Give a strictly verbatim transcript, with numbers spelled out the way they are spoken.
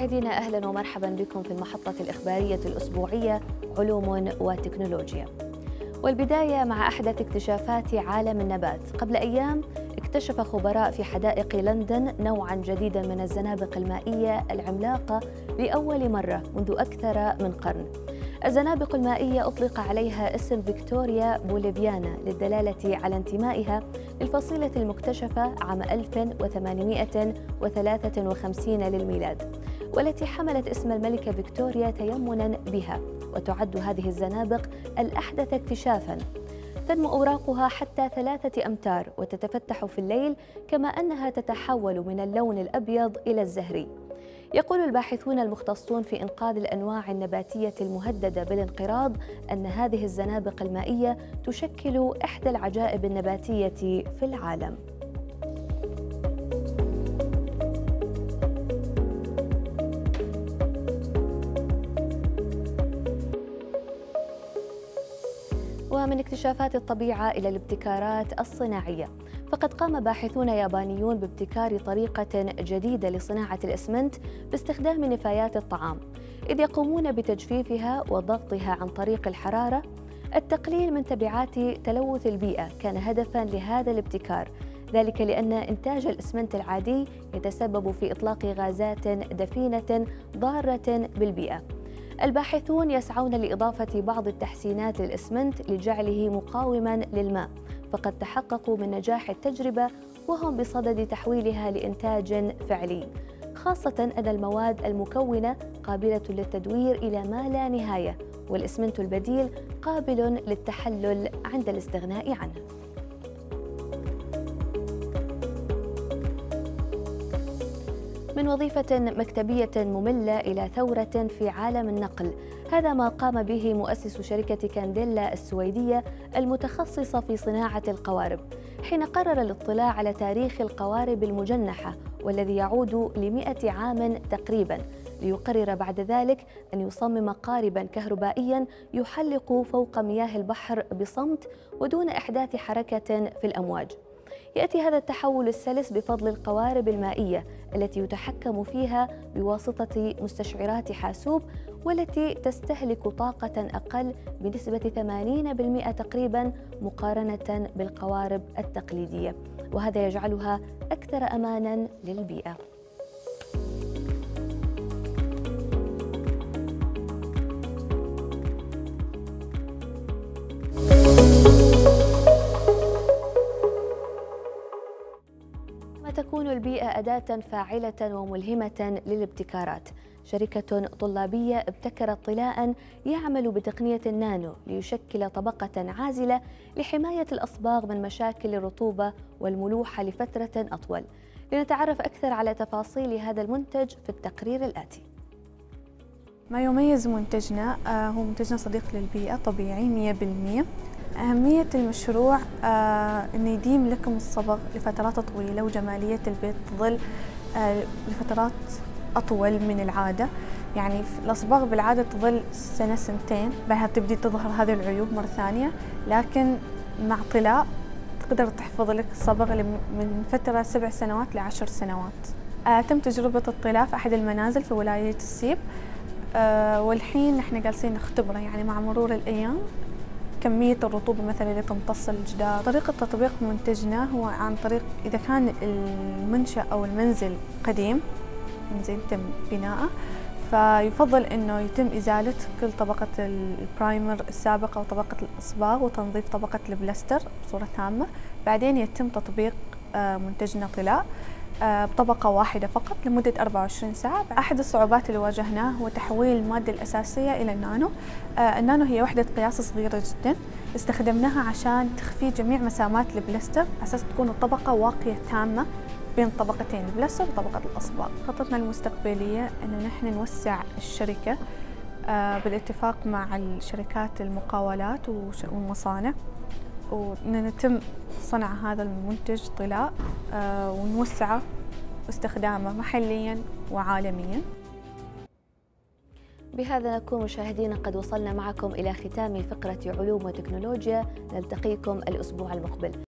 مشاهدينا أهلا ومرحبا بكم في المحطة الإخبارية الأسبوعية علوم وتكنولوجيا. والبداية مع أحدث اكتشافات عالم النبات. قبل أيام اكتشف خبراء في حدائق لندن نوعا جديدا من الزنابق المائية العملاقة لأول مرة منذ أكثر من قرن. الزنابق المائية أطلق عليها اسم فيكتوريا بوليفيانا للدلالة على انتمائها للفصيلة المكتشفة عام ألف وثمانمائة وثلاثة وخمسين للميلاد، والتي حملت اسم الملكة فيكتوريا تيمنا بها. وتعد هذه الزنابق الأحدث اكتشافا. تنمو أوراقها حتى ثلاثة أمتار وتتفتح في الليل، كما أنها تتحول من اللون الأبيض إلى الزهري. يقول الباحثون المختصون في إنقاذ الأنواع النباتية المهددة بالانقراض أن هذه الزنابق المائية تشكل إحدى العجائب النباتية في العالم. ومن اكتشافات الطبيعة إلى الابتكارات الصناعية، فقد قام باحثون يابانيون بابتكار طريقة جديدة لصناعة الإسمنت باستخدام نفايات الطعام، إذ يقومون بتجفيفها وضغطها عن طريق الحرارة. التقليل من تبعات تلوث البيئة كان هدفاً لهذا الابتكار، ذلك لأن إنتاج الإسمنت العادي يتسبب في إطلاق غازات دفينة ضارة بالبيئة. الباحثون يسعون لإضافة بعض التحسينات للإسمنت لجعله مقاوماً للماء، فقد تحققوا من نجاح التجربة وهم بصدد تحويلها لإنتاج فعلي، خاصة أن المواد المكونة قابلة للتدوير إلى ما لا نهاية، والإسمنت البديل قابل للتحلل عند الاستغناء عنه. من وظيفة مكتبية مملة إلى ثورة في عالم النقل، هذا ما قام به مؤسس شركة كانديلا السويدية المتخصصة في صناعة القوارب، حين قرر الاطلاع على تاريخ القوارب المجنحة والذي يعود لمئة عام تقريباً، ليقرر بعد ذلك أن يصمم قارباً كهربائياً يحلق فوق مياه البحر بصمت ودون إحداث حركة في الأمواج. يأتي هذا التحول السلس بفضل القوارب المائية التي يتحكم فيها بواسطة مستشعرات حاسوب، والتي تستهلك طاقة أقل بنسبة ثمانين بالمئة تقريباً مقارنة بالقوارب التقليدية، وهذا يجعلها أكثر أماناً للبيئة. تكون البيئة أداة فاعلة وملهمة للابتكارات. شركة طلابية ابتكرت طلاء يعمل بتقنية النانو ليشكل طبقة عازلة لحماية الأصباغ من مشاكل الرطوبة والملوحة لفترة أطول. لنتعرف أكثر على تفاصيل هذا المنتج في التقرير الآتي. ما يميز منتجنا هو منتجنا صديق للبيئة، طبيعي مئة بالمئة. أهمية المشروع آه أنه يديم لكم الصبغ لفترات طويلة، وجمالية البيت تظل آه لفترات أطول من العادة. يعني الأصباغ بالعادة تظل سنة سنتين، بعدها تبدي تظهر هذه العيوب مرة ثانية، لكن مع طلاء تقدر تحفظ لك الصبغ من فترة سبع سنوات لعشر سنوات. آه تم تجربة الطلاء في أحد المنازل في ولاية السيب، آه والحين نحن جالسين نختبره. يعني مع مرور الأيام كمية الرطوبة مثلا اللي تمتص الجدار. طريقة تطبيق منتجنا هو عن طريق إذا كان المنشأ أو المنزل قديم، منزل تم بناءه، فيفضل إنه يتم إزالة كل طبقة البرايمر السابقة وطبقة الإصباغ وتنظيف طبقة البلاستر بصورة تامة. بعدين يتم تطبيق منتجنا طلاء بطبقة واحدة فقط لمدة أربعة وعشرين ساعة. أحد الصعوبات اللي واجهناه هو تحويل المادة الأساسية إلى النانو. النانو هي وحدة قياس صغيرة جدا، استخدمناها عشان تخفي جميع مسامات البلاستر على أساس تكون الطبقة واقية تامة بين طبقتين البلاستر وطبقة الأصباغ. خطتنا المستقبلية أن نحن نوسع الشركة بالاتفاق مع الشركات المقاولات والمصانع، ونتم صنع هذا المنتج طلاء ونوسعه واستخدامه محليا وعالميا. بهذا نكون مشاهدينا قد وصلنا معكم إلى ختام فقرة علوم وتكنولوجيا. نلتقيكم الأسبوع المقبل.